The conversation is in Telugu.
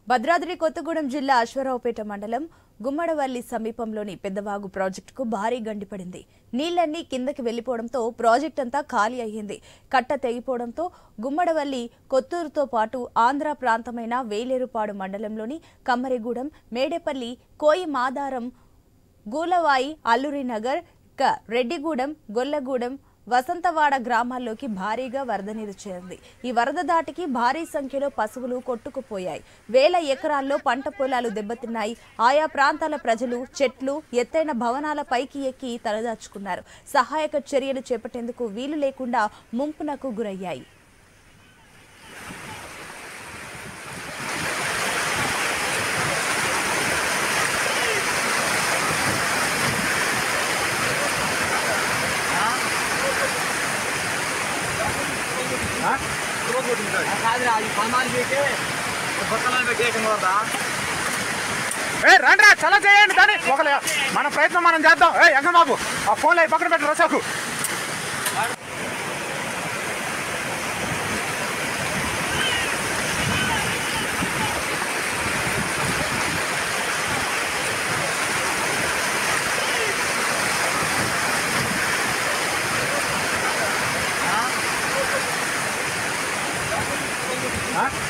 భద్రాద్రి కొత్తగూడెం జిల్లా అశ్వారావుపేట మండలం గుమ్మడవల్లి సమీపంలోని పెద్దవాగు ప్రాజెక్టుకు భారీ గండిపడింది. నీళ్లన్నీ కిందకి వెళ్లిపోవడంతో ప్రాజెక్ట్ అంతా ఖాళీ అయ్యింది. కట్ట తెగిపోవడంతో గుమ్మడవల్లి కొత్తూరుతో పాటు ఆంధ్ర ప్రాంతమైన వేలేరుపాడు మండలంలోని కమ్మరిగూడెం, మేడేపల్లి, కోయి మాదారం, గూలవాయి, అల్లూరినగర్, రెడ్డిగూడెం, గొల్లగూడెం, వసంతవాడ గ్రామాల్లోకి భారీగా వరద నీరు చేరింది. ఈ వరద దాటికి భారీ సంఖ్యలో పశువులు కొట్టుకుపోయాయి. వేల ఎకరాల్లో పంట పొలాలు దెబ్బతిన్నాయి. ఆయా ప్రాంతాల ప్రజలు చెట్లు, ఎత్తైన భవనాల పైకి ఎక్కి తలదాచుకున్నారు. సహాయక చర్యలు చేపట్టేందుకు వీలు లేకుండా ముంపునకు గురయ్యాయి. రండి చాలా చేయండి దాన్ని మన ప్రయత్నం మనం చేద్దాం. ఎంగ బాబు ఆ ఫోన్లో పక్కన పెట్టు రసాకు. Huh?